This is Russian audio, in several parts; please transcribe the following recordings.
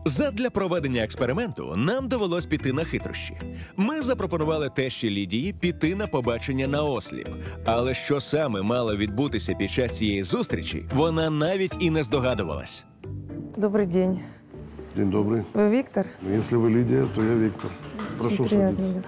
Задля проведення експерименту нам довелось піти на хитрощі. Ми запропонували тещі Лідії піти на побачення наосліп. Але що саме мало відбутися під час цієї зустрічі, вона навіть і не здогадувалась. Добрый день. День добрый. Вы Виктор? Если вы Лидия, то я Виктор. Прошу Очень приятно, садиться.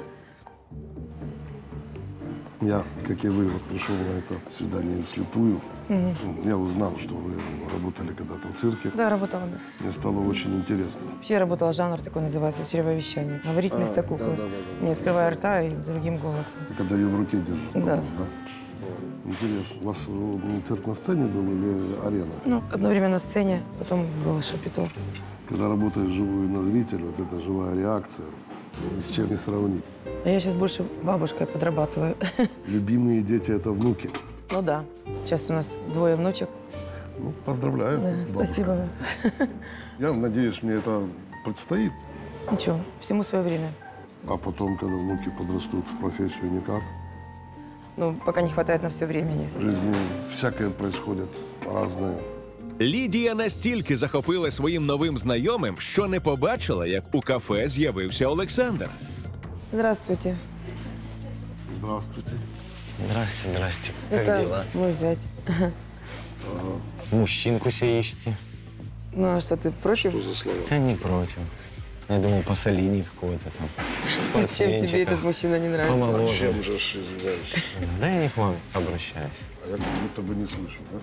да. Я, как и вы, вот пришел на это свидание вслепую. Я узнал, что вы работали когда-то в цирке. Да, работала, да. Мне стало очень интересно. Вообще я работала, жанр такой называется, чревовещание. Говорить вместо куклы. да. Не открывая рта и другим голосом. Когда ее в руке держишь. Да. по-моему, да? Интересно. У вас цирк на сцене был или арена? Ну, одно время на сцене, потом был шапито. Когда работаешь живую на зрителя, вот эта живая реакция, ни с чем не сравнить. А я сейчас больше бабушкой подрабатываю. Любимые дети – это внуки. Ну да. Сейчас у нас 2 внучек. Ну, поздравляю. Да, бабушка. спасибо вам. Я надеюсь, мне это предстоит. Ничего, всему свое время. А потом, когда внуки подрастут в профессию, никак. Ну, пока не хватает на все времени. В жизни всякое происходит, разное. Лідія настільки захопила своїм новим знайомим, що не побачила, як у кафе з'явився Олександр. Здравствуйте. Здравствуйте. Здрасте, здрасте. Как Это дела? мой зять. Мужчинку себе ищете? Ну, а что, ты против? Что за слова? Да не против. Я думал, Пассолини какой-то там. Чем тебе Спортсменчика. этот мужчина не нравится? Помоложе. Чем же, извиняюсь? Да я не к вам обращаюсь. А я как будто бы не слышу, да?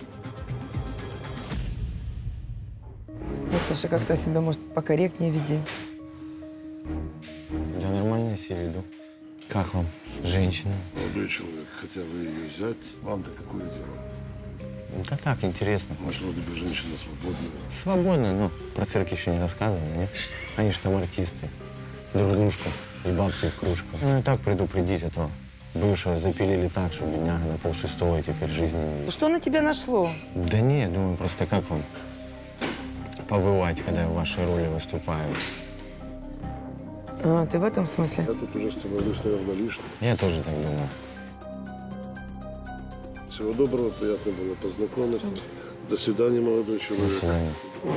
Ну, слушай, как-то себя, может, покорректнее веди. Да нормально я себя веду. Как вам, женщина? Молодой человек, хотя вы ее зять, вам-то какое дело? Да так, интересно. Может, вроде бы женщина свободная. Свободно, но про цирк еще не рассказывали, нет? Они же там артисты. Друг дружку и бабки в кружку. Ну и так предупредить, а то бывшего запилили так, что бедняга на 5:30 теперь жизни не видит. Что на тебя нашло? Да нет, думаю, просто как вам побывать, когда я в вашей роли выступаю. А, ты в этом смысле? Я тут уже становлюсь, наверное, лишним. Я тоже так думал. Всего доброго, приятно было познакомиться. До свидания, молодой До человек. свидания.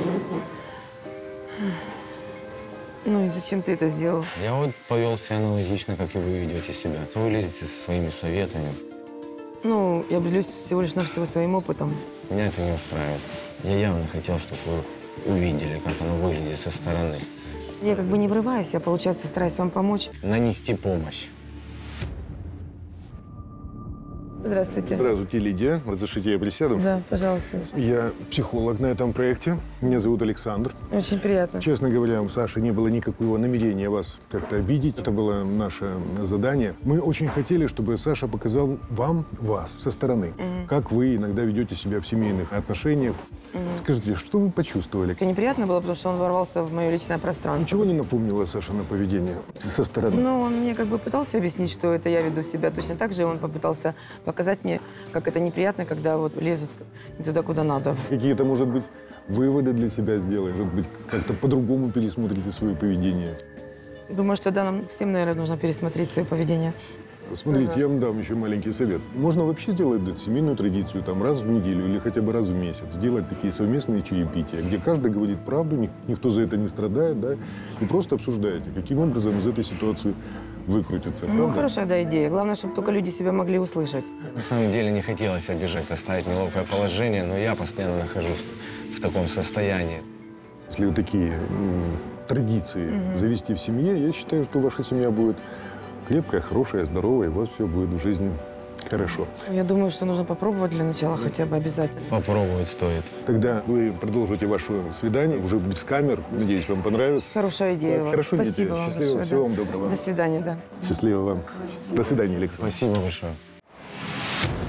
Ну и зачем ты это сделал? Я вот повел себя аналогично, как и вы ведете себя. Вы лезете со своими советами. Ну, я делюсь всего лишь навсего своим опытом. Меня это не устраивает. Я явно хотел, чтобы вы увидели, как оно выглядит со стороны. Я как бы не врываюсь, я, получается, стараюсь вам помочь. Нанести помощь. Здравствуйте. Здравствуйте, Лидия. Разрешите, я присяду? Да, пожалуйста. Я психолог на этом проекте. Меня зовут Александр. Очень приятно. Честно говоря, у Саши не было никакого намерения вас как-то обидеть. Это было наше задание. Мы очень хотели, чтобы Саша показал вам вас со стороны. Как вы иногда ведете себя в семейных отношениях. Скажите, что вы почувствовали? Это неприятно было, потому что он ворвался в мое личное пространство. Ничего не напомнило Саша на поведение со стороны? Ну, он мне как бы пытался объяснить, что это я веду себя точно так же, и он попытался показать мне, как это неприятно, когда вот лезут не туда, куда надо. Какие-то, может быть, выводы для себя сделаешь? Может быть, как-то по-другому пересмотрите свое поведение? Думаю, что да, нам всем, наверное, нужно пересмотреть свое поведение. Смотрите, я вам дам еще маленький совет. Можно вообще сделать семейную традицию там раз в неделю или хотя бы раз в месяц. Сделать такие совместные чаепития, где каждый говорит правду, никто за это не страдает, да, и просто обсуждаете, каким образом из этой ситуации выкрутиться. Ну, Правда? хорошая, да, идея. Главное, чтобы только люди себя могли услышать. На самом деле не хотелось обижать, оставить неловкое положение, но я постоянно нахожусь в таком состоянии. Если вот такие традиции завести в семье, я считаю, что ваша семья будет крепкая, хорошая, здоровая, и у вас все будет в жизни хорошо. Я думаю, что нужно попробовать для начала хотя бы обязательно. Попробовать стоит. Тогда вы продолжите ваше свидание уже без камер. Надеюсь, вам понравится. Хорошая идея. Вам. Хорошо, Спасибо Лидия. вам Счастливо. большое. Всего Да. вам доброго. До свидания, да. Счастливо вам. До свидания, Александр. Спасибо большое.